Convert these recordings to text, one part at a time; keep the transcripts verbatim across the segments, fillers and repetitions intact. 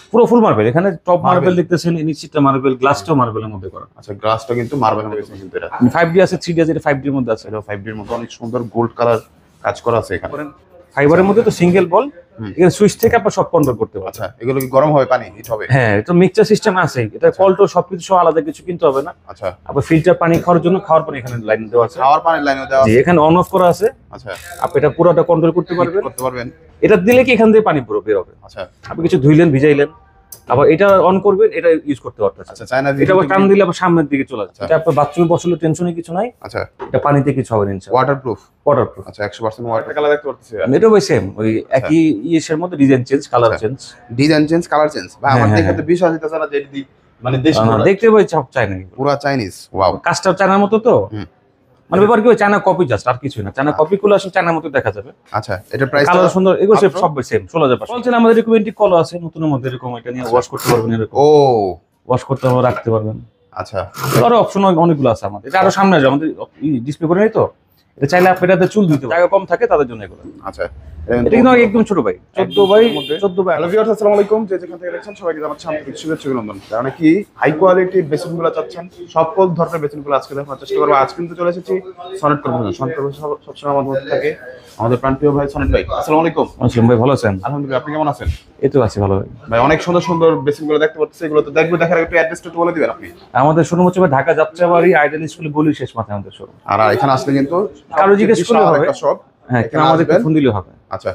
পুরো full marble, এখানে top marble দেখতেছেন, নিচেরটা মার্বেল, গ্লাসটাও মার্বেলের মধ্যে করা। আচ্ছা, গ্লাসটা কিন্তু মার্বেলের মধ্যে কিন্তু এটা ফাইভ ডি আছে, থ্রি ডি আছে, এটা ফাইভ ডির মধ্যে আছে। এটা ফাইভ ডির মধ্যে অনেক সুন্দর গোল্ড কালার কাজ করা আছে এখানে। ফাইবারের মধ্যে তো সিঙ্গেল বল, এখানে সুইচ থেকে আপনি সব কন্ট্রোল করতে পারবেন। আচ্ছা, এগুলো কি গরম হবে, পানি হিট হবে? হ্যাঁ, এটা মিক্সচার সিস্টেম আছে, এটা কলটো সবকিছু সব আলাদা কিছু কিনতে হবে না। আচ্ছা, আপনি ফিল্টার পানি খাওয়ার জন্য খাওয়ার পানি এখানে লাইন দেওয়া আছে, খাওয়ার পানির লাইনও দেওয়া আছে, এখানে অন অফ করা আছে। আচ্ছা, আপনি এটা পুরোটা কন্ট্রোল করতে পারবেন করতে পারবেন। এটা দিলে কি এখান থেকে পানি পুরো বের হবে। আচ্ছা, আপনি কিছু ধুইলেন, ভিজাইলেন, আবার এটা অন করবেন, এটা ইউজ করতে পারতেছেন। আচ্ছা, চায়না এটা আবার টান দিলে আবার সামনের দিকে চলে যাচ্ছে। এটা আপনার বাথরুমে বসলে টেনশনই কিছু নাই। আচ্ছা, এটা পানিতে কিছু হবে না, ইনশাআল্লাহ। Waterproof, waterproof. আচ্ছা, একশো পার্সেন্ট ওয়াটার কালার দেখতে পাচ্ছি। এটা ওই সেম, ওই একই ইয়ের মধ্যে design change, colour change, design change, colour change. ভাই আমার দেখে তো বিশ্বাস হইতেছে না যে এটি মানে দেশি প্রোডাক্ট। দেখতে ভাই সব চায়না, পুরো চাইনিজ। ওয়াও, কাজটা চায়নার মতো তো, মানে ব্যাপার কি, চায়না কপি জাস্ট, আর কিছুই না। চায়না কপি গুলো আসলে চায়নার মতো দেখা যাবে। আচ্ছা, এটা প্রাইস কালার সুন্দর, এগুলো সব সেম ষোলো হাজার পাঁচশো। বলছেন আমাদের রিকমেন্ডেড কল আছে নতুনের মধ্যে, এরকম এটা নিয়ে ওয়াশ করতে পারবেন, এরকম ও ওয়াশ করতে পারবেন, রাখতে পারবেন। আচ্ছা, আরো অপশন অনেকগুলো আছে আমাদের। এটা আরো সামনে আসবে, আমাদের ডিসপ্লে করে নেই তো, এটা চাইলে আপনি এটাতে চুল দিতে জায়গা কম থাকে তাদের জন্য এগুলো। আচ্ছা, এটা কিন্তু একদম ছোট ভাই, চোদ্দ বাই চোদ্দ বাই। হ্যালো ভিউয়ার্স, আসসালামু আলাইকুম। যে যেখান থেকে দেখছেন সবাইকে জানাচ্ছি আন্তরিক শুভেচ্ছা অভিনন্দন। কারণ কি হাই কোয়ালিটির বেসিনগুলো চাচ্ছেন, সকল ধরনের বেসিনগুলো আজকে দেখার চেষ্টা করবো। আজ কিন্তু চলে এসেছি সনেট কর্পোরেশন। সনেট কর্পোরেশন সবসময় আমাদের মধ্যে থাকে আমাদের প্রাণপ্রিয় ভাই সনেট ভাই। আসসালামু আলাইকুম। আসসালাম ভাই, ভালো আছেন? আলহামদুলিল্লাহ, আপনি কেমন আছেন? এই তো আছি ভালো ভাই। ভাই অনেক সুন্দর সুন্দর বেসিনগুলো দেখতে পাচ্ছি, এগুলো তো দেখবো, দেখার একটু অ্যাড্রেসটা একটু বলে দিবেন আপনি। আমাদের শোরুম হচ্ছে ভাই ঢাকা যাত্রাবাড়ি আইডেল স্কুলে বলি শেষ মাথায় আমাদের শোরুম। আর এখানে আসলে কিন্তু কারো জিজ্ঞেস করলে হবে সব। হ্যাঁ, এখানে আমাদের ফোন দিলে হবে। আচ্ছা,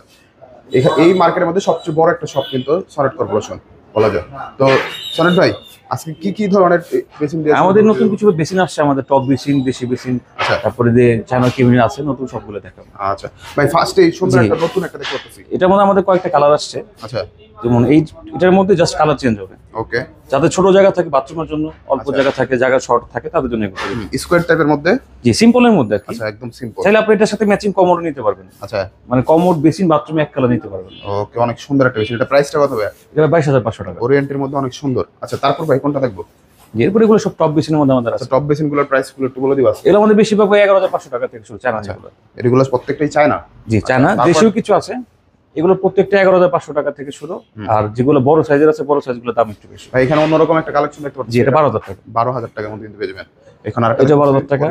এই মার্কেটের মধ্যে সবচেয়ে বড় একটা শপ কিন্তু সনেট কর্পোরেশন বলা যায়। তো সনেট ভাই, আজকে কি কি ধরনের বেসিন দিয়ে আমাদের নতুন কিছু বেসিন আসছে, আমাদের টপ বেসিন, দেশি বেসিন, তারপরে যে চায়না কেবিনেট আছে, নতুন সবগুলো দেখাবো। আচ্ছা ভাই, ফার্স্টে এই সুন্দর একটা নতুন একটা দেখতে পাচ্ছি। এটার মধ্যে আমাদের কয়েকটা কালার আসছে। আচ্ছা, যেমন এই এটার মধ্যে জাস্ট কালার চেঞ্জ হবে। ওকে, যাদের ছোট জায়গা থাকে বাথরুমের জন্য, অল্প জায়গা থাকে, জায়গা শর্ট থাকে, তাদের জন্য এগুলো স্কোয়ার টাইপের মধ্যে, জি সিম্পলের মধ্যে। আচ্ছা, একদম সিম্পল। চাইলে আপনি এটার সাথে ম্যাচিং কমোড নিতে পারবেন। আচ্ছা, মানে কমোড বেসিন বাথরুমে এক কালার নিতে পারবেন। ওকে, অনেক সুন্দর একটা বেসিন। এটা প্রাইসটা কত ভাই? এটা বাইশ হাজার পাঁচশো টাকা, ওরিয়েন্টের মধ্যে অনেক সুন্দর। আচ্ছা, তারপর ভাই কোনটা দেখবো? এরপর এগুলো সব টপ বেসিনের মধ্যে আমাদের আছে। টপ বেসিনগুলোর প্রাইসগুলো একটু বলে দিবা? এগুলো আমাদের বেশিরভাগ এগারো হাজার পাঁচশো টাকা থেকে শুরু, চায়না যেগুলো। এগুলো প্রত্যেকটাই চায়না? জি চায়না, দেশীয় কিছু আছে, এগুলো প্রত্যেকটা এগারো হাজার পাঁচশো টাকা থেকে শুরু। আর যেগুলো বড় সাইজের আছে, বড় সাইজগুলোর দাম একটু বেশি। ভাই এখানে অন্যরকম একটা কালেকশন দেখতে পাচ্ছি। জি, এটা বারো হাজার টাকা। বারো হাজার টাকার মধ্যে কিন্তু পেয়ে যাবেন। এখানে আর এটা বারো হাজার টাকা।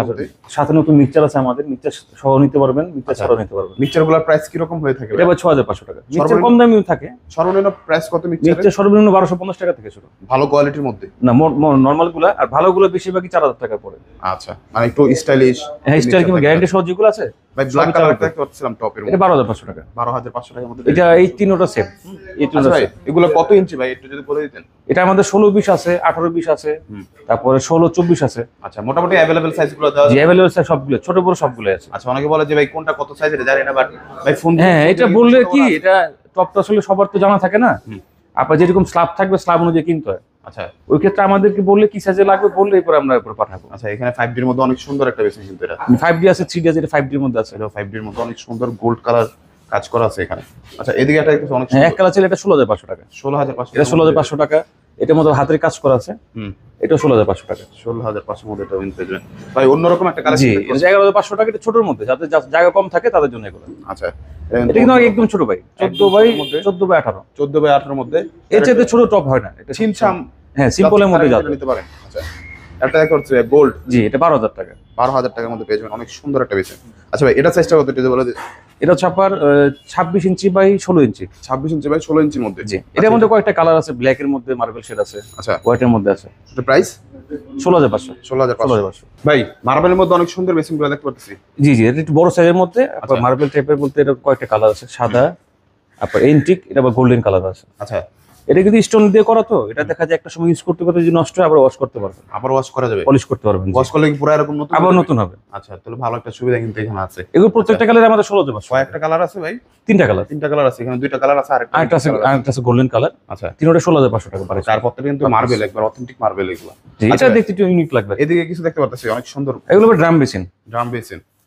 সাথে নতুন মিক্সচার আছে আমাদের, মিক্সচার সহ নিতে পারবেন, মিক্সচার ছাড়াও নিতে পারবেন। মিক্সচারগুলোর প্রাইস কি রকম হয়ে থাকে? এটা ছয় হাজার পাঁচশো টাকা। মিক্সচার কম দামিও থাকে। সর্বনিম্ন প্রাইস কত মিক্সচার? মিক্সচার সর্বনিম্ন বারোশো পঞ্চাশ টাকা থেকে শুরু, ভালো কোয়ালিটির মধ্যে না নরমাল গুলা। আর ভালো গুলো বেশিরভাগই চার হাজার টাকা পড়ে। আচ্ছা, মানে একটু স্টাইলিশ। হ্যাঁ, স্টাইল কিংবা গ্যারান্টি সহ যেগুলো আছে। ভাই ব্ল্যাক কালার দেখতে পাচ্ছিলাম টপের মধ্যে, এটা বারো হাজার পাঁচশো টাকা। বারো হাজার পাঁচশো টাকার মধ্যে এটা এই তিনটা সেম। এই তিনটা ভাই এগুলো কত ইঞ্চি ভাই একটু যদি বলে দিতেন? এটা আমাদের ষোলো বিশ আছে, আঠারো বিশ আছে, তারপরে ষোলো চব্বিশ আছে। আচ্ছা, মোটামুটি অ্যাভেলেবল সাইজগুলো দেওয়া আছে। অ্যাভেলেবল সাইজ সবগুলো, ছোট বড় সবগুলো আছে। আচ্ছা, অনেকে বলে যে ভাই কোনটা কত সাইজের জানি না, বাট ভাই ফোন, হ্যাঁ এটা বললে কি, এটা টপটা আসলে সবার তো জানা থাকে না। আপনার যেরকম স্ল্যাব থাকবে স্ল্যাব অনুযায়ী কিনতে হয়। আচ্ছা, ওই ক্ষেত্রে আমাদেরকে বললে কি সাইজে লাগবে বললে এরপর আমরা এরপর পাঠাবো। আচ্ছা, এখানে ফাইভ ডির মধ্যে অনেক সুন্দর একটা বেসিন কিন্তু এটা ফাইভ ডি আছে, থ্রি ডি আছে, এটা ফাইভ ডির মধ্যে আছে। এটা ফাইভ ডির মধ্যে অনেক সুন্দর গোল্ড কালার কাজ করা আছে এখানে। আচ্ছা, এদিকে একটা একটু অনেক এক কালার ছিল, এটা ষোলো হাজার পাঁচশো টাকা। ষোলো হাজার পাঁচশো এটা ষোলো হাজার পাঁচশো টাকা। এটার মধ্যে হাতের কাজ করা আছে। হুম, এটা ষোলো হাজার পাঁচশো টাকা। ষোলো হাজার পাঁচশোর মধ্যে এটা উইন পেয়ে যাবেন ভাই। অন্যরকম একটা কালেকশন। জি, এটা এগারো হাজার পাঁচশো টাকা। এটা ছোটর মধ্যে, যাদের জায়গা কম থাকে তাদের জন্য এগুলো। আচ্ছা, এটা কিন্তু একদম ছোট ভাই, চোদ্দ বাই চোদ্দ বাই আঠারো। চোদ্দ বাই আঠারোর মধ্যে এর চাইতে ছোট টপ হয় না। এটা ছিমছাম, হ্যাঁ সিম্পলের মধ্যে যাবে, নিতে পারেন। আচ্ছা, একটা দেখা হচ্ছে গোল্ড। জি, এটা বারো হাজার টাকা। বারো হাজার টাকার মধ্যে পেয়ে যাবেন, অনেক সুন্দর একটা বেসিন। আচ্ছা ভাই, এটা সাইজটা কত একটু বলে দিন? এটা হচ্ছে আপনার ছাব্বিশ ইঞ্চি বাই ষোলো ইঞ্চি। ছাব্বিশ ইঞ্চি বাই ষোলো ইঞ্চির মধ্যে। জি, এটার মধ্যে কয়েকটা কালার আছে, ব্ল্যাক এর মধ্যে মার্বেল শেড আছে, আচ্ছা হোয়াইটের মধ্যে আছে। এটা প্রাইস ষোলো হাজার পাঁচশো। ষোলো হাজার পাঁচশো। ভাই মার্বেলের মধ্যে অনেক সুন্দর বেসিনগুলো দেখতে পাচ্ছি। জি জি, এটা একটু বড় সাইজের মধ্যে। আপনার মার্বেল টাইপের বলতে এটা কয়েকটা কালার আছে, সাদা, আপনার এন্টিক, এটা আবার গোল্ডেন কালার আছে। আচ্ছা, এটা কিন্তু স্টোন দিয়ে করা, তো এটা দেখা যায় একটা সময় ইউজ করতে করতে যদি নষ্ট হয় আবার ওয়াশ করতে পারবেন, আবার ওয়াশ করা যাবে, পলিশ করতে পারবেন। ওয়াশ করলে কি পুরো এরকম নতুন আবার নতুন হবে? আচ্ছা, তাহলে ভালো একটা সুবিধা কিন্তু এখানে আছে। এগুলো প্রত্যেকটা কালারে আমাদের ষোলো হাজার পাঁচশো। কয়েকটা কালার আছে ভাই? তিনটা কালার। তিনটা কালার আছে এখানে, দুইটা কালার আছে, আরেকটা আরেকটা আছে, আরেকটা আছে গোল্ডেন কালার। আচ্ছা, তিনটা ষোলো হাজার পাঁচশো টাকা পারে। চার পথটা কিন্তু মার্বেল, একবার অথেন্টিক মার্বেল এগুলো। এটা দেখতে একটু ইউনিক লাগবে। এদিকে কিছু দেখতে পাচ্ছি অনেক সুন্দর, এগুলো ড্রাম বেসিন। ড্রাম বেসিন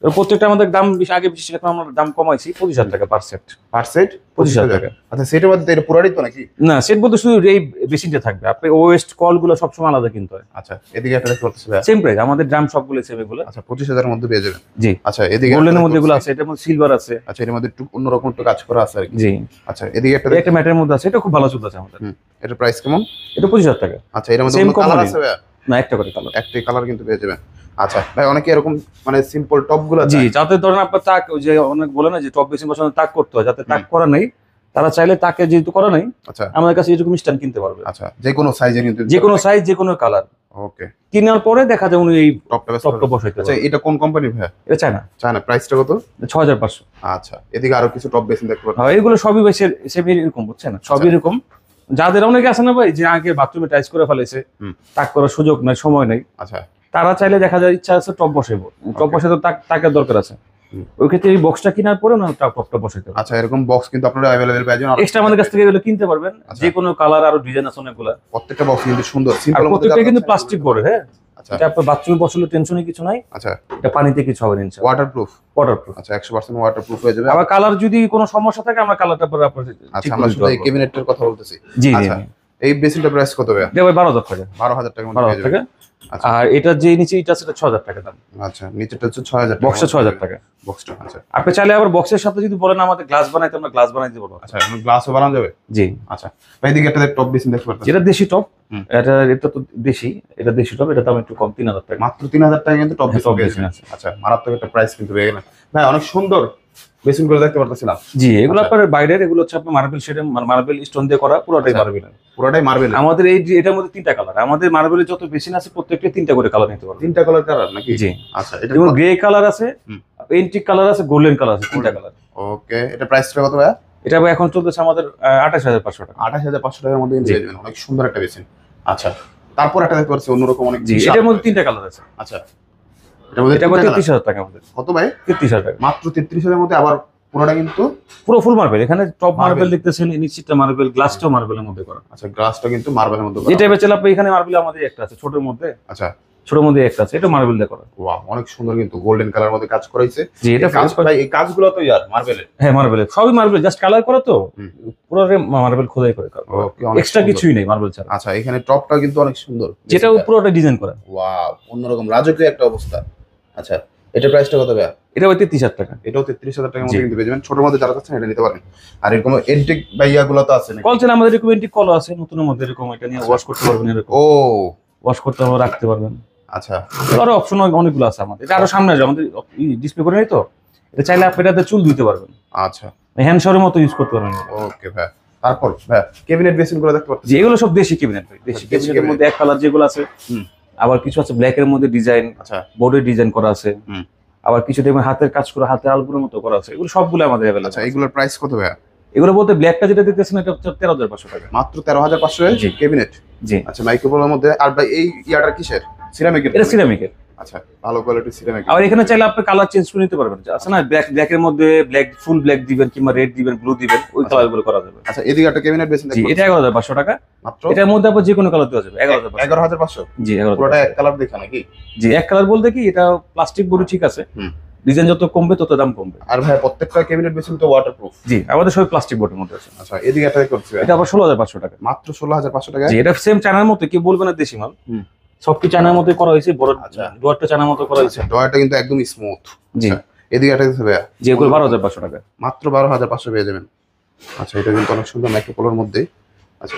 এর প্রত্যেকটা আমাদের দাম বেশি, আগে বেশি এখন আমরা দাম কমাইছি পঁচিশ হাজার টাকা পার সেট। পার সেট পঁচিশ হাজার টাকা। আচ্ছা সেটের মধ্যে এটা পুরাটাই তো নাকি? না, সেট বলতে শুধু এই বেসিনটা থাকবে, আপনি ওয়েস্ট কল গুলো সবসময় আলাদা কিনতে হয়। আচ্ছা এদিকে একটা দেখতে পাচ্ছি ভাইয়া। সেম প্রাইস, আমাদের ড্রাম সবগুলো সেম এগুলো। আচ্ছা পঁচিশ হাজারের মধ্যে পেয়ে যাবেন। জি। আচ্ছা এদিকে গোল্ডেনের মধ্যে এগুলো আছে, এটার মধ্যে সিলভার আছে। আচ্ছা এর মধ্যে একটু অন্যরকম একটু কাজ করা আছে আর কি। জি। আচ্ছা এদিকে একটা একটা ম্যাটের মধ্যে আছে, এটা খুব ভালো চলতেছে আমাদের। হুম এটার প্রাইস কেমন? এটা পঁচিশ হাজার টাকা। আচ্ছা এর মধ্যে Same কোনো কালার company। আছে ভাইয়া? না, একটা করে কালার। একটাই কালার কিন্তু পেয়ে যাবেন। আচ্ছা ভাই অনেকে এরকম মানে সিম্পল টপ গুলো জি, যাতে ধরেন আপনার তাক, ওই যে অনেক বলে না যে টপ বেসিন বসানো তাক করতে হয়, যাতে তাক করা নেই, তারা চাইলে তাকে যেহেতু করা নাই, আচ্ছা আমাদের কাছে এরকম স্ট্যান্ড কিনতে পারবে। আচ্ছা যে কোনো সাইজে কিন্তু যে কোনো সাইজ, যে কোনো কালার ওকে। কেনার পরে দেখা যায় উনি এই টপটা বেশ টপটা বসাইতে আচ্ছা পারবে। এটা কোন কোম্পানি ভাই? এটা চায় না, চায় না। প্রাইসটা কত? ছ হাজার পাঁচশো। আচ্ছা এদিকে আরো কিছু টপ বেসিন দেখতে পাচ্ছি। হ্যাঁ, এগুলো সবই বেশি সেম এরকম, বুঝছেন, সবই এরকম। যাদের অনেকে আছে না ভাই, যে আগে বাথরুমে টাইস করে ফেলেছে, হুম। তাক করার সুযোগ নাই, সময় নাই, আচ্ছা তারা চাইলে দেখা যায় ইচ্ছা আছে টপ বসাইবো, টপ বসাতে তাক তাকের দরকার আছে, হুম। ওই ক্ষেত্রে এই বক্সটা কেনার পরে না টপটা বসাইতে হবে। আচ্ছা এরকম বক্স কিন্তু আপনারা अवेलेबल পেয়ে যাবেন। এক্সট্রা আমাদের কাছ থেকে এগুলো কিনতে পারবেন, আচ্ছা। যে কোনো কালার আর ডিজাইন আছে অনেকগুলো। প্রত্যেকটা বক্স কিন্তু সুন্দর আর সিম্পল মধ্যে প্রত্যেকটা কিন্তু প্লাস্টিক বোর্ড। হ্যাঁ, আচ্ছা এটা আপনার বাথরুমে বসালে টেনশনই কিছু নাই, আচ্ছা এটা পানিতে কিছু হবে না, ইনশাআল্লাহ ওয়াটারপ্রুফ। ওয়াটারপ্রুফ। আচ্ছা একশো পার্সেন্ট ওয়াটারপ্রুফ হয়ে যাবে। আবার কালার যদি কোনো সমস্যা থাকে আমরা কালারটা পরে আপনার আচ্ছা ঠিক আমরা করে শুধু এই দিতে পারবো। ক্যাবিনেটের কথা বলতেছি। জি জি। আচ্ছা এই বেসিনটা প্রাইস কত ভাই? এটা ভাই বারো হাজার টাকা। বারো হাজার টাকার মধ্যে বারো পেয়ে হাজার টাকা। যাবেন। আচ্ছা আর এটা যে নিচে এটা সেটা ছ হাজার টাকা দাম। আচ্ছা নিচেরটা হচ্ছে ছয় হাজার টাকা। বক্সে ছ হাজার টাকা বক্সটা আচ্ছা আপনি চাইলে আবার বক্সের সাথে যদি বলেন আমাদের গ্লাস বানাইতে, আমরা গ্লাস বানাই দিতে পারবো। আচ্ছা এখন গ্লাসও বানানো যাবে? জি। আচ্ছা ভাই এদিকে একটা টপ বেসিন দেখতে পাচ্ছেন। যেটা দেশি টপ, হুম। এটা এটা তো দেশি, এটা দেশি টপ, এটা দাম একটু কম, তিন হাজার টাকা। মাত্র তিন হাজার টাকা কিন্তু টপ হ্যাঁ, বেসিন top পেয়ে basin যাবেন। আছে। আচ্ছা মারাত্মক একটা প্রাইস কিন্তু পেয়ে গেলেন ভাই। অনেক সুন্দর বেসিন গুলো দেখতে পারতেছিলাম। জি, এগুলো আচ্ছা। আপনার বাইরের, এগুলো হচ্ছে আপনার মার্বেল শেডে, মার্বেল স্টোন দিয়ে করা, পুরোটাই আচ্ছা। মার্বেল। পুরোটাই মার্বেল। আমাদের এই যে এটার মধ্যে তিনটা কালার, আমাদের মার্বেলের যত বেসিন আছে প্রত্যেকটা তিনটা করে কালার নিতে পারবেন। তিনটা কালার কালার নাকি? জি। আচ্ছা এটা যেমন গ্রে কালার আছে, হুম। এন্টিক কালার আছে, গোল্ডেন কালার আছে, তিনটা কালার। ওকে এটা প্রাইসটা কত ভাই? এটা ভাই এখন চলতেছে আমাদের আঠাশ হাজার পাঁচশো টাকা। আঠাশ হাজার পাঁচশো টাকার মধ্যে জি। পেয়ে যাবেন। অনেক সুন্দর একটা বেসিন। আচ্ছা তারপর একটা দেখতে পাচ্ছি অন্যরকম অনেক জি, বিশাল এটার মধ্যে একটা তিনটা কালার আছে। বেসিন। আচ্ছা এটার মধ্যে এটা তিনটা তেত্রিশ colour। হাজার টাকা আমাদের। কত ভাই? তেত্রিশ হাজার টাকা মাত্র তেত্রিশ হাজার মধ্যে আবার পুরোটা কিন্তু পুরো ফুল মার্বেল। এখানে টপ Marble। মার্বেল দেখতেছেন, নিচটা মার্বেল, গ্লাসটাও মার্বেলের মধ্যে করা। আচ্ছা গ্লাসটা কিন্তু মার্বেলের মধ্যে করা। এটা বেচে আপনি এখানে মার্বেল আমাদের একটা আছে ছোটের মধ্যে, আচ্ছা ছোটের মধ্যে একটা আছে, এটা মার্বেল দিয়ে করা। ওয়াও অনেক সুন্দর কিন্তু গোল্ডেন কালার মধ্যে কাজ করাইছে। জি, এটা এই কাজ ভাই এই কাজগুলো তো ইয়ার মার্বেলের। হ্যাঁ মার্বেলের, সবই মার্বেল, জাস্ট কালার করা তো, হুম। পুরো মার্বেল খোদাই করে করা, ওকে অনেক এক্সট্রা সুন্দর। কিছুই নেই মার্বেল ছাড়া। আচ্ছা এখানে টপটা কিন্তু অনেক সুন্দর। যেটা পুরোটা ডিজাইন করা। ওয়াও অন্যরকম রাজকীয় একটা অবস্থা। আচ্ছা এটা প্রাইসটা কত ভাই? এটা হচ্ছে তেত্রিশ হাজার টাকা। এটাও তেত্রিশ হাজার টাকার জি। মধ্যে কিন্তু পেয়ে যাবেন। ছোটোর মধ্যে যারা চাচ্ছেন এটা নিতে পারেন। আর এরকম এন্টিক বাইয়াগুলো তো আছে নাকি? কলচেন আমাদের এরকম এন্টিক কল আছে নতুনের মধ্যে, এরকম এটা নিয়ে ওয়াশ করতে পারবেন, এরকম ও ওয়াশ করতে পারবেন, রাখতে পারবেন। আচ্ছা আরো অপশন অনেকগুলো আছে আমাদের। এটা আরো সামনে আসবে, আমাদের ডিসপ্লে করে নেই তো, এটা চাইলে আপনি এটাতে চুল দিতে পারবেন, আচ্ছা হ্যান্ড শাওয়ারের মতো ইউজ করতে পারবেন। ওকে ভাই। তারপর ভাই ক্যাবিনেট বেসিন গুলো দেখতে পাচ্ছেন। যে এগুলো সব দেশি ক্যাবিনেট, দেশি দেশি ক্যাবিনেটের cabinet। মধ্যে এক কালার যেগুলো আছে, হুম। আবার কিছু আছে ব্ল্যাক এর মধ্যে ডিজাইন, আচ্ছা বোর্ডের ডিজাইন করা আছে, হুম। আবার কিছু দেখবেন হাতের কাজ করে, হাতের আলগুলোর মতো করা আছে, এগুলো সবগুলো আমাদের অ্যাভেলেবল। আচ্ছা এগুলোর প্রাইস কত ভাই? এগুলো বলতে ব্ল্যাকটা যেটা দেখতেছেন এটা হচ্ছে তেরো হাজার পাঁচশো টাকা। মাত্র তেরো হাজার পাঁচশো জি। ক্যাবিনেট। জি, আচ্ছা মাইক্রোফোনের মধ্যে। আর ভাই এই ইয়াটা কিসের? সিরামিকের? এটা সিরামিকের। আচ্ছা ভালো কোয়ালিটির সিরামিক। আবার এখানে চাইলে আপনি কালার চেঞ্জ করে নিতে পারবেন, আছে না ব্ল্যাক, ব্ল্যাকের মধ্যে ব্ল্যাক, ফুল ব্ল্যাক দিবেন কিংবা রেড দিবেন, ব্লু দিবেন, ওই কালার গুলো করা যাবে। আচ্ছা এদিকে একটা ক্যাবিনেট বেসিন জি, দেখতে এটা এগারো হাজার পাঁচশো টাকা। মাত্র এটার মধ্যে আবার যে কোনো কালার দেওয়া যাবে, এগারো হাজার পাঁচশো। এগারো হাজার পাঁচশো। জি, এগারো পুরোটা হাজার এক কালার দেখা নাকি? জি, এক কালার বলতে কি এটা প্লাস্টিক বডি, ঠিক আছে, হুম। ডিজাইন যত কমবে তত দাম কমবে। আর ভাই প্রত্যেকটা ক্যাবিনেট বেসিন তো ওয়াটারপ্রুফ। জি, আমাদের সব প্লাস্টিক বডির মধ্যে আছে। আচ্ছা এদিকে একটা করছি ভাই এটা আবার ষোলো হাজার পাঁচশো টাকা। মাত্র ষোলো হাজার পাঁচশো টাকা। জি, এটা সেম চায়নার মতো, কি বলবে না দেশি মাল, হুম। সবকি চায়নার মতো করা হয়েছে, বড় আচ্ছা। ডোয়ারটা চায়নার মতো করা হয়েছে। ডয়ারটা কিন্তু একদম স্মুথ। জি। এদিকে একটা দিচ্ছে ভাইয়া জি, এগুলো বারো হাজার পাঁচশো টাকা। মাত্র বারো হাজার পাঁচশো পেয়ে যাবেন। আচ্ছা এটা কিন্তু অনেক সুন্দর মাইক্রোপোলার মধ্যে। আচ্ছা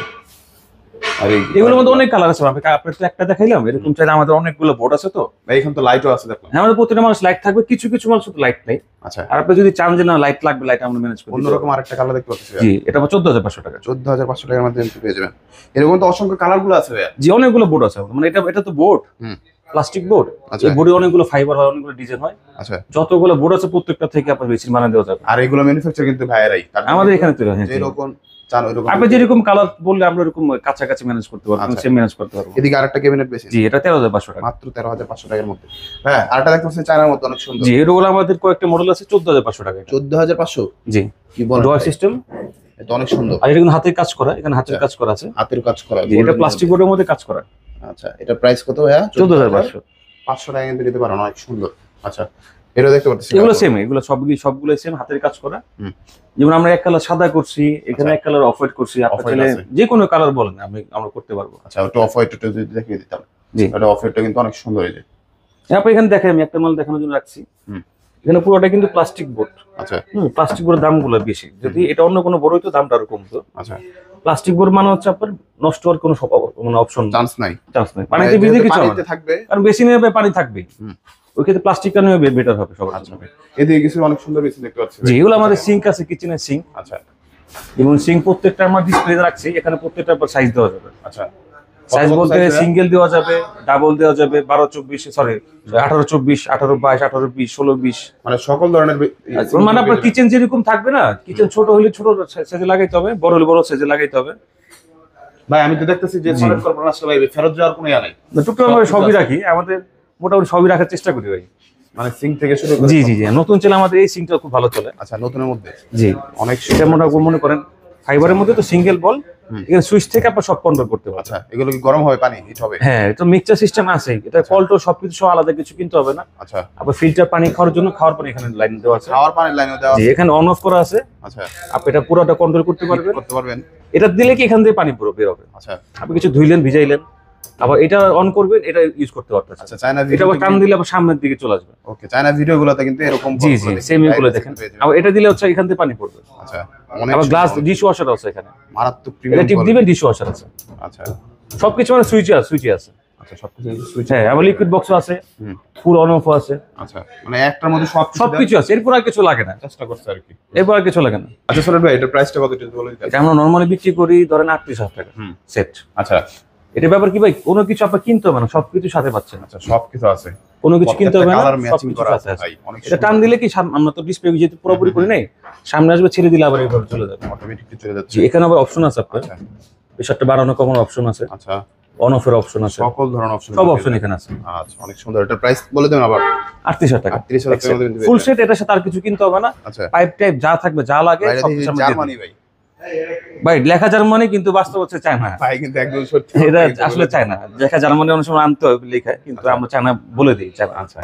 আর এই এগুলোর মধ্যে অনেক কালার আছে, আমি আপনার তো একটা দেখাইলাম, এরকম চাইলে আমাদের অনেকগুলো বোর্ড আছে তো। ভাই এখানে তো লাইটও আছে দেখলাম। হ্যাঁ, আমাদের প্রতিটা মানুষ লাইট থাকবে, কিছু কিছু মানুষ লাইট নেই। আচ্ছা আর আপনি যদি চান যে না লাইট লাগবে, লাইট আমরা ম্যানেজ করি। অন্যরকম আরেকটা কালার দেখতে পাচ্ছি জি, এটা আবার চোদ্দ হাজার পাঁচশো টাকা। চোদ্দ হাজার পাঁচশো টাকার মধ্যে কিন্তু পেয়ে যাবেন। এরকম তো অসংখ্য কালার গুলো আছে ভাইয়া। জি, অনেকগুলো বোর্ড আছে আমাদের। মানে এটা এটা তো বোর্ড, হুম। Plastic board. আচ্ছা। এই বোর্ডে অনেকগুলো ফাইবার হয়, অনেকগুলো ডিজাইন হয়, আচ্ছা যতগুলো বোর্ড আছে প্রত্যেকটা থেকে আপনার মেশিন বানিয়ে দেওয়া যাবে। আর এগুলো ম্যানুফ্যাকচার কিন্তু ভাইয়ারাই তার জন্য আমাদের এখানে তৈরি হয়। হ্যাঁ, জি। যেরকম চান ওইরকম। আপনি যেরকম কালার বললে আমরা এরকম কাছাকাছি ম্যানেজ করতে পারবো, আচ্ছা। সেম ম্যানেজ করতে পারবো। এদিকে আরেকটা ক্যাবিনেট বেশি। জি, এটা তেরো হাজার পাঁচশো টাকা। মাত্র তেরো হাজার পাঁচশো টাকার মধ্যে। হ্যাঁ আরেকটা দেখতে পাচ্ছি চায়নার মধ্যে অনেক সুন্দর। জি, এরগুলো আমাদের কয়েকটা মডেল আছে, চোদ্দ হাজার পাঁচশো টাকা। চোদ্দ হাজার পাঁচশো। জি, কি বলেন ডোয়ার ভাই? সিস্টেম, এটা অনেক সুন্দর। আর এটা কিন্তু হাতের কাজ করা, এখানে হাতের আচ্ছা। কাজ করা আছে। হাতের কাজ করা। জি, এটা প্লাস্টিক বোর্ডের মধ্যে কাজ করা। আচ্ছা এটা প্রাইস কত ভাইয়া? চোদ্দ হাজার পাঁচশো। পাঁচশো টাকা কিন্তু নিতে পারেন, অনেক সুন্দর। আচ্ছা এটা দেখতে পাচ্ছি এগুলো সেম, এগুলো সবগুলি সবগুলো সেম হাতের কাজ করা। হুম। যেমন আমরা এক কালার সাদা করছি, এখানে এক কালার অফ হোয়াইট করছি, আপনার Off-white চাইলে আছে। যে কোনো কালার বলেন আমি আমরা করতে পারবো। আচ্ছা, ওটা অফ হোয়াইট একটু যদি দেখিয়ে দিতাম। জি, এটা অফ হোয়াইটটা কিন্তু অনেক সুন্দর এই যে। আপনি এখানে দেখেন আমি একটা মাল দেখানোর জন্য রাখছি। হুম। এখানে পুরোটা কিন্তু প্লাস্টিক বোর্ড। আচ্ছা হুম, প্লাস্টিক বোর্ডের দামগুলো বেশি, যদি এটা অন্য কোনো বোর্ড হইতো দামটা আরো কমতো। আচ্ছা, প্লাস্টিক বোর্ড মানে হচ্ছে আপনার নষ্ট হওয়ার কোনো সব- মানে অপশন চান্স নাই, চান্স নেই, মানে পানিতে ভিজে যেহেতু কিছু হবে পানিতে না। থাকবে। কারণ বেশি নেবে পানি থাকবেই, হুম। ওই ক্ষেত্রে প্লাস্টিকটা নিয়ে বেটার হবে সবার আচ্ছা, জন্য। এদিকে কিছু অনেক সুন্দর বেসিন দেখতে পাচ্ছি। জি, এগুলো আমাদের সিঙ্ক আছে, কিচেনের সিঙ্ক। আচ্ছা এবং সিঙ্ক প্রত্যেকটা আমরা ডিসপ্লে রাখছি, এখানে প্রত্যেকটা সাইজ দেওয়া যাবে। আচ্ছা, সাইজ কত কত বলতে size দেয়া? সিঙ্গেল দেওয়া যাবে, ডাবল দেওয়া যাবে, বারো চব্বিশ সরি আঠারো চব্বিশ, আঠারো বাইশ, আঠারো বিশ, ষোলো বিশ, মানে সকল ধরনের বে- মানে আপনার কিচেন যেরকম থাকবে না, কিচেন ছোট হলে ছোট সাইজে লাগাইতে হবে, বড় হলে বড় সাইজে লাগাইতে হবে। ভাই আমি তো দেখতেছি যে জি। সলিড কর্পোরেশন আসলে ভাই ফেরত যাওয়ার কোনো ইয়া নাই, টুকটাক আমরা সবই রাখি, আমাদের মোটামুটি সবই রাখার চেষ্টা করি ভাই। মানে সিঙ্ক থেকে শুরু করে জি জি জি, নতুন চলে আমাদের এই সিঙ্কটা খুব ভালো চলে। আচ্ছা, নতুনের মধ্যে জি, অনেক এটা মোটামুটি মনে করেন ফাইবারের মধ্যে তো সিঙ্গেল বল, হুম। এখানে সুইচ থেকে আপনার সব কন্ট্রোল করতে পারবেন। আচ্ছা, এগুলো কি গরম হবে, পানি হিট হবে? হ্যাঁ, এটা মিক্সচার সিস্টেম আছে, এটা কলটো সবকিছু সহ আলাদা কিছু কিনতে হবে না। আচ্ছা, আবার ফিল্টার পানি খাওয়ার জন্য খাওয়ার পানি এখানে লাইন দেওয়া আছে। খাওয়ার পানির লাইনও দেওয়া জি, আছে। এখানে অন অফ করা আছে, আচ্ছা, আপনি এটা পুরোটা কন্ট্রোল করতে পারবেন। করতে পারবেন। এটা দিলে কি এখান দিয়ে পানি পুরো বের হবে, আচ্ছা আপনি কিছু ধুইলেন ভিজাইলেন, আবার এটা অন করবেন, এটা ইউজ করতে পারতেছেন। আচ্ছা, চায়না এটা ভিডিও আবার টান দিলে আবার সামনের দিকে চলে আসবে। ওকে, চায়না ভিডিওগুলোতে কিন্তু এরকম জি জি, সেম এগুলো দেখেন। আবার এটা দিলে হচ্ছে এখান থেকে পানি পড়বে। আচ্ছা, অনেক আবার গ্লাস সুন্দর, ডিশ ওয়াশার আছে এখানে, মারাত্মক এটা প্রিমিয়াম টিপ দিবেন ডিশ ওয়াশার আছে, আচ্ছা সবকিছু মানে সুইচে আছে, সুইচে আছে। আচ্ছা, সবকিছু সুইচ। হ্যাঁ, আবার লিকুইড বক্স আছে, হুম। ফুল অন অফ আছে, আচ্ছা, মানে একটার মধ্যে সব সবকিছু আছে, এরপর আর কিছু লাগে না, চেষ্টা করছে আর কি। এরপর আর কিছু লাগে না। আচ্ছা সলিড ভাই, এটা প্রাইসটা কত একটু বলে দিতেন? এটা আমরা নর্মালি বিক্রি করি ধরেন আটত্রিশ হাজার টাকা হুম। সেট। আচ্ছা এটা ব্যাপার কি ভাই, কোনো কিছু আপনার কিনতে হবে না, সবকিছু সাথে পাচ্ছেন, আচ্ছা, সবকিছু আছে, কোনো কিছু কিনতে হবে না, কালার ম্যাচিং সবকিছু করা সাথে আছে আছে। ভাই, অনেক এটা টান দিলে কি সাম- আমরা তো ডিসপ্লে যেহেতু পুরোপুরি করি নাই, সামনে আসবে, ছেড়ে দিলে আবার এইভাবে চলে যাবে। অটোমেটিকলি চলে যাচ্ছে। জি, এখানে আবার অপশন আছে আপনার, আচ্ছা প্রেসারটা বাড়ানো কমানোর অপশন আছে, আচ্ছা, অন অফ এর অপশন আছে, সকল ধরনের অপশন, সব অপশন এখানে আছে। আচ্ছা, অনেক সুন্দর। এটার প্রাইস বলে দেবেন আবার? আটত্রিশ হাজার টাকা আটত্রিশ হাজার টাকার মধ্যে কিন্তু ফুল পেয়ে সেট, এটার সাথে আর কিছু কিনতে হবে না, আচ্ছা, পাইপ টাইপ যা থাকবে যা লাগে বাইরে সব থেকে কিছু আমরা দিয়ে জার্মানি দিই। ভাই, ভাই লেখা জার্মানি কিন্তু বাস্তব হচ্ছে চায়না, ভাই কিন্তু একদম সত্যি এটা আসলে চায়না, লেখা জার্মানি অনেক সময় আনতে হবে লেখা, কিন্তু আমরা চায়না বলে দিই চায়না। আচ্ছা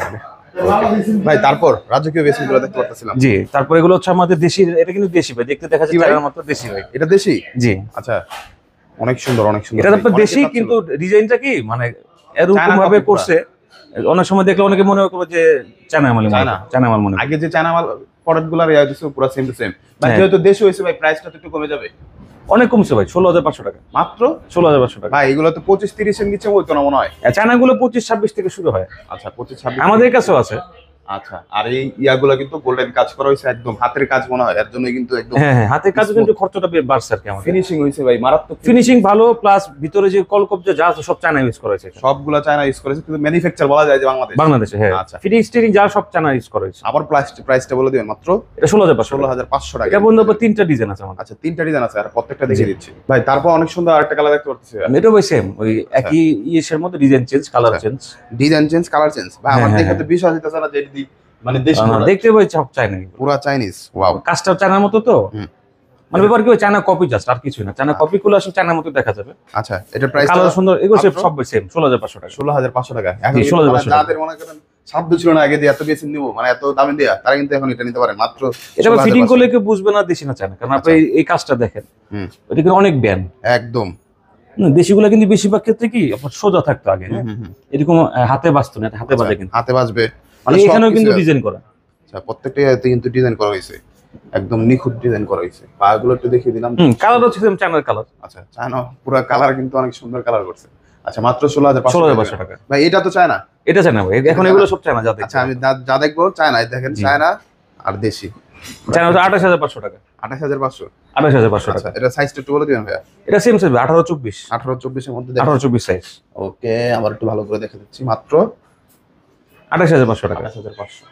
ভাই, তারপর রাজকীয় বেসিনগুলো দেখতে পারতেছিলাম। জি, তারপর এগুলো হচ্ছে আমাদের দেশি, এটা কিন্তু দেশি ভাই, দেখতে দেখা জি যাচ্ছে ভাই। চায়নার মতো দেশি ভাই। এটা দেশি? জি, আচ্ছা, অনেক সুন্দর, অনেক সুন্দর। এটা ভাই, আপনার অনেকে দেশি, চাচ্ছিল। কিন্তু ডিজাইনটা কি মানে এরকম চায়না ভাবে copy করা। করছে, অনেক সময় দেখলে অনেকে মনে করবে যে চায়না মাল, চায়না। চায়না মাল মনে করে। আগে যে চায়না মাল প্রোডাক্ট গুলো রেয়া দিচ্ছে পুরো সেম টু সেম, ভাই হ্যাঁ। যেহেতু দেশি হয়েছে ভাই, প্রাইসটা তো একটু কমে যাবে। অনেক কমছে ভাই, ষোলো হাজার পাঁচশো টাকা, মাত্র ষোলো হাজার পাঁচশো টাকা। ভাই, এগুলো তো পঁচিশ তিরিশ এর নিচে হইতো না মনে হয়। আর চায়না গুলো পঁচিশ ছাব্বিশ থেকে শুরু হয়, আচ্ছা, পঁচিশ ছাব্বিশ আমাদের কাছেও আছে। আচ্ছা, আর এই ইয়াগুলো কিন্তু গোল্ডেন কাজ করা হয়েছে, একদম হাতের কাজ মনে হয়, এর জন্য কিন্তু একদম হ্যাঁ হ্যাঁ, হাতের কাজে কিন্তু খরচটা বেশ বাড়ছে আর কি আমাদের। ফিনিশিং হয়েছে ভাই, মারাত্মক ফিনিশিং ভালো, প্লাস ভিতরে যে কলকবজা যা আছে সব চায়না ইউজ করা হয়েছে এখানে। সবগুলো চায়না ইউজ করেছে, কিন্তু ম্যানুফ্যাকচার বলা যায় যে বাংলাদেশ। বাংলাদেশে, হ্যাঁ। আচ্ছা। ফিটিং স্টিরিং যা সব চায়না ইউজ করা হয়েছে। আবার প্রাইস প্রাইসটা বলে দিবেন মাত্র? এটা ষোলো হাজার পাঁচশো ষোলো টাকা। হাজার পাঁচশো টাকা। এটা বন্ধু আবার তিনটা ডিজাইন আছে আমাদের। আচ্ছা, তিনটা ডিজাইন আছে, আর প্রত্যেকটা দেখিয়ে জি। দিচ্ছি ভাই। তারপর অনেক সুন্দর আরেকটা কালার দেখতে পাচ্ছি। এটা ওই সেম, ওই একই ইয়ের মধ্যে ডিজাইন চেঞ্জ, কালার আচ্ছা। Change. Design change, colour change ভাই, আমার হ্যাঁ, দেখে হ্যাঁ, তো বিশ্বাস হইতেছে না যে এটি দি- মানে দেশি product। দেখতে পাই সব চায়না, পুরা চাইনিজ। ওয়াও, কাজটা চায়নার মতো তো, হুম। মানে ব্যাপার কি ওই চায়না কপি জাস্ট, আর কিছুই না। চায়না কপি গুলো আসলে চায়নার মতো দেখা যাবে, আচ্ছা, এটা প্রাইস কালার সুন্দর, এগুলো সব মাত্র? সব সেম, ষোলো হাজার পাঁচশো টাকা। ষোলো হাজার পাঁচশো টাকা। এখন জি, কিন্তু ষোলো হাজার মানে পাঁচশো টাকা। যাদের মনে করেন সাধ্য ছিল না আগে যে এত বেশি নিব, মানে এত দামে দেয়া, তারা কিন্তু এখন এটা নিতে পারেন মাত্র এটা ষোলো হাজার ফিটিং পাঁচশো। করলে কেউ বুঝবে না দেশি না চায়না, কারণ আপনি এই- এই কাজটা দেখেন, হুম, এটা কিন্তু অনেক ব্যান। একদম। দেশিগুলো কিন্তু বেশিরভাগ ক্ষেত্রে কি আপনার সোজা থাকতো আগে, হ্যাঁ? হুম, হুম, এরকম আহ, হাতে বাঁচতো না, এটা হাতে বাজে কিন্তু। হাতে বাজবে, মানে এখানেও সবকিছু কিন্তু আছে। ডিজাইন করা। আচ্ছা, প্রত্যেকটা ইয়াতে কিন্তু ডিজাইন করা হয়েছে, একদম নিখুঁত ডিজাইন করা হয়েছে। পাগুলো একটু দেখিয়ে দিলাম। হুম, কালার হচ্ছে সেম চায়নার কালার। আচ্ছা, চায়না পুরো কালার কিন্তু অনেক সুন্দর কালার করছে। আচ্ছা, মাত্র ষোলো হাজার ষোলো হাজার পাঁচশো পাঁচশো টাকা। ভাই, এটা তো চায়না? এটা চায়না ভাই, এখন এগুলো সব চায়না যা দেখছেন। আচ্ছা, আমি যা- যা দেখবো চায়নায়, দেখেন জি। চায়না আর দেশি। চায়না হচ্ছে আঠাশ হাজার পাঁচশো টাকা, আঠাশ হাজার পাঁচশো। আঠাশ হাজার পাঁচশো আচ্ছা, টাকা। এটা সাইজটা একটু বলে দিবেন ভাইয়া? এটা সেম সাইজ, আঠারো চব্বিশ, আঠারো চব্বিশের মধ্যে আঠারো চব্বিশ সাইজ, ওকে, আবার একটু ভালো করে দেখে দিচ্ছি। মাত্র আঠাশ হাজার পাঁচশো টাকা। আঠাশ হাজার পাঁচশো।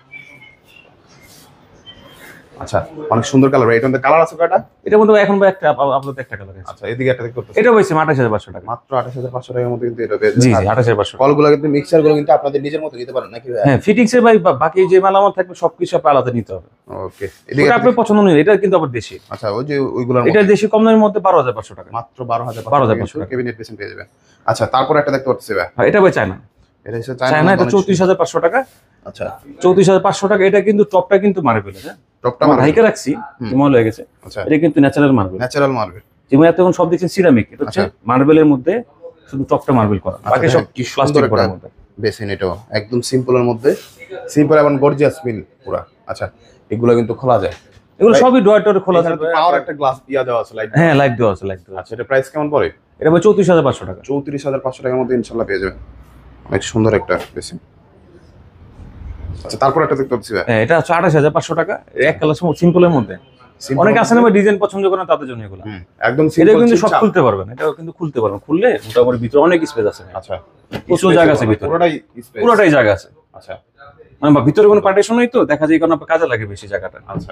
আচ্ছা, অনেক সুন্দর কালার ভাই। এটার মধ্যে কালার আছে কয়টা? এটা মধ্যে এখন ভাই একটা আপনাদের একটা কালার আছে। আচ্ছা, এদিকে একটা দেখতে পাচ্ছি। এটা ভাই সেম আঠাশ হাজার পাঁচশো টাকা। মাত্র আঠাশ হাজার পাঁচশো টাকার মধ্যে কিন্তু এটা পেয়ে জি যাবেন। জি, আঠাশ হাজার পাঁচশো। কলগুলো কিন্তু মিক্সার গুলো কিন্তু আপনাদের নিজের মতো দিতে পারেন নাকি ভাইয়া? হ্যাঁ, ফিটিংস এর ভাই বা- বাকি যে মালামাল থাকবে সবকিছু আপনি আলাদা নিতে হবে, ওকে, এদিকে এটা একটা আপনার পছন্দ নেই। এটা কিন্তু আবার দেশি, আচ্ছা, ওই যে ওইগুলোর এটা মধ্যে দেশি কম দামের মধ্যে বারো হাজার পাঁচশো টাকা। মাত্র বারো হাজার বারো হাজার পাঁচশো পাঁচশো টাকা। ক্যাবিনেট পেছন পেয়ে যাবেন। আচ্ছা, তারপর একটা দেখতে পাচ্ছি ভাই। হ্যাঁ, এটা ভাই চায়না, এটা হচ্ছে চায়না, এটা অনেক চৌত্রিশ হাজার পাঁচশো টাকা। আচ্ছা চৌত্রিশ হাজার পাঁচশো টাকা। এটা কিন্তু টপটা কিন্তু মার্বেল, হ্যাঁ টপটা আমার মার্বেল। হাইকে রাখছি, হিমল হয়ে গেছে। আচ্ছা এটা কিন্তু ন্যাচারাল মার্বেল, ন্যাচারাল মার্বেল। যেমন এখন সব দেখছেন সিরামিক, এটা হচ্ছে মার্বেলের মধ্যে শুধু টপটা মার্বেল করা, বাকি সব কি সুন্দর প্লাস্টিক একটা করার মধ্যে। বেসিন, এটাও একদম সিম্পলের মধ্যে, সিম্পল এবং গর্জিয়াস ফিল পুরা। আচ্ছা এগুলো কিন্তু খোলা যায়, এগুলো সবই ডয়ার টয়ারে খোলা যাবে। পাওয়ার একটা গ্লাস দিয়া দেওয়া আছে, লাইট। হ্যাঁ লাইট দেওয়া আছে, লাইট দেওয়া আছে। আচ্ছা এটা প্রাইস কেমন পড়ে? এটা ভাই চৌত্রিশ হাজার পাঁচশো টাকা। চৌত্রিশ হাজার পাঁচশো টাকার মধ্যে ইনশাল্লাহ পেয়ে যাবেন, অনেক সুন্দর একটা বেসিন। আচ্ছা তারপর একটা দেখতে পাচ্ছি ভাই, হ্যাঁ এটা হচ্ছে আঠাশ হাজার পাঁচশো টাকা, এক কালার সিম্পলের মধ্যে। অনেক আছে না ডিজাইন পছন্দ করেন তাদের জন্য এগুলো। হুম, একদম এটা সিম্পল কিন্তু সব খুলতে পারবেন, এটাও কিন্তু খুলতে পারবেন, খুললে মোটামুটি ভিতরে অনেক স্পেস আছে। আচ্ছা প্রচুর জায়গা আছে ভিতরে, পুরোটাই স্পেস, পুরোটাই জায়গা আছে। আচ্ছা মানে বা ভিতরে কোনো পার্টিশন নেই তো, দেখা যায় এই কারণে আপনার কাজে লাগে বেশি জায়গাটা। আচ্ছা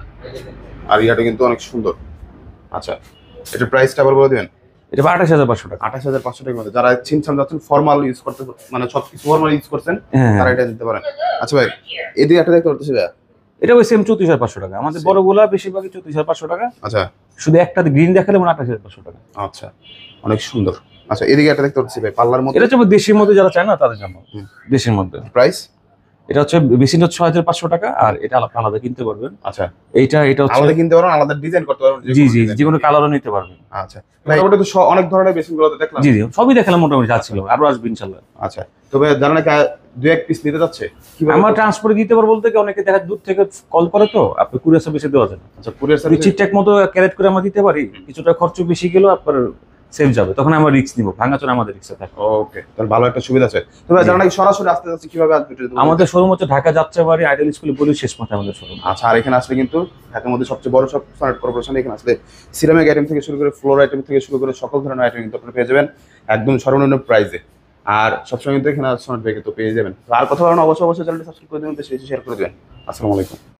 আর ইয়াটা কিন্তু অনেক সুন্দর। আচ্ছা এটা প্রাইসটা আবার বলে দিবেন। এটা আঠাশ হাজার পাঁচশো টাকা। আঠাশ হাজার পাঁচশো টাকার মধ্যে যারা ছিনছান যাচ্ছেন, ফর্মাল ইউজ করতে, মানে সব কিছু ফর্মাল ইউজ করছেন, হ্যাঁ তারা এটা দিতে পারেন। আচ্ছা ভাই এদিকে একটা দেখতে পাচ্ছি ভাই, এটা ওই সেম চৌত্রিশ হাজার পাঁচশো টাকা। আমাদের বড়গুলা বেশিরভাগই চৌত্রিশ হাজার পাঁচশো টাকা, আচ্ছা শুধু একটা গ্রিন দেখালে মানে আঠাশ হাজার পাঁচশো টাকা। আচ্ছা অনেক সুন্দর। আচ্ছা এদিকে একটা দেখতে পাচ্ছি ভাই, পার্লার মধ্যে, এটা হচ্ছে দেশের মধ্যে যারা চায় না তাদের জন্য, দেশের মধ্যে। প্রাইস এটা হচ্ছে বেশিটা ছয় হাজার পাঁচশো টাকা, আর এটা আলাদা আলাদা কিনতে পারবেন। আচ্ছা এইটা এটা হচ্ছে আলাদা কিনতে পারবেন, আলাদা ডিজাইন করতে পারবেন, জি জি যে কোনো কালারও নিতে পারবেন। আচ্ছা মোটামুটি তো স- অনেক ধরনের বেসিন গুলো দেখলাম। জি জি সবই দেখালাম, মোটামুটি যা ছিল, আরো আসবে ইনশাল্লাহ। আচ্ছা তবে যারা নাকি দুই এক পিস নিতে যাচ্ছে কিভাবে? আমার ট্রান্সপোর্টে দিতে পারবো বলতে কি, অনেকে দেখা দূর থেকে কল করে তো, আপনি কুরিয়ার সার্ভিসে দেওয়া যায় না। আচ্ছা কুরিয়ার যদি সার্ভিস, ঠিকঠাক মতো ক্যারেট করে আমরা দিতে পারি, কিছুটা খরচ বেশি গেলেও আপনার সেভ যাবে, তখন আমরা রিস্ক নিব, ভাঙাচোরা আমাদের রিস্ক থাকে। ওকে তাহলে ভালো একটা সুবিধা আছে। তবে যারা নাকি সরাসরি আসতে যাচ্ছে কিভাবে আসবে একটু যদি বলেন? আমাদের শোরুম হচ্ছে ঢাকা যাত্রাবাড়ি আইডিয়াল স্কুলে বলি শেষ মাথায় আমাদের শোরুম। আচ্ছা আর এখানে আসলে কিন্তু ঢাকার মধ্যে সবচেয়ে বড় সব সনেট কর্পোরেশন, এখানে আসলে সিরামিক আইটেম থেকে শুরু করে ফ্লোর আইটেম থেকে শুরু করে সকল ধরনের আইটেম কিন্তু আপনি পেয়ে যাবেন একদম সর্বনিম্ন প্রাইসে। আর সবসময় কিন্তু এখানে সনেট ব্যাগে তো পেয়ে যাবেন। তো আর কথা বলার অবশ্যই অবশ্যই চ্যানেলটি সাবস্ক্রাইব করে দেবেন, বেশি বেশি শেয়ার করে দেবেন। আসসালামু আলাইকুম।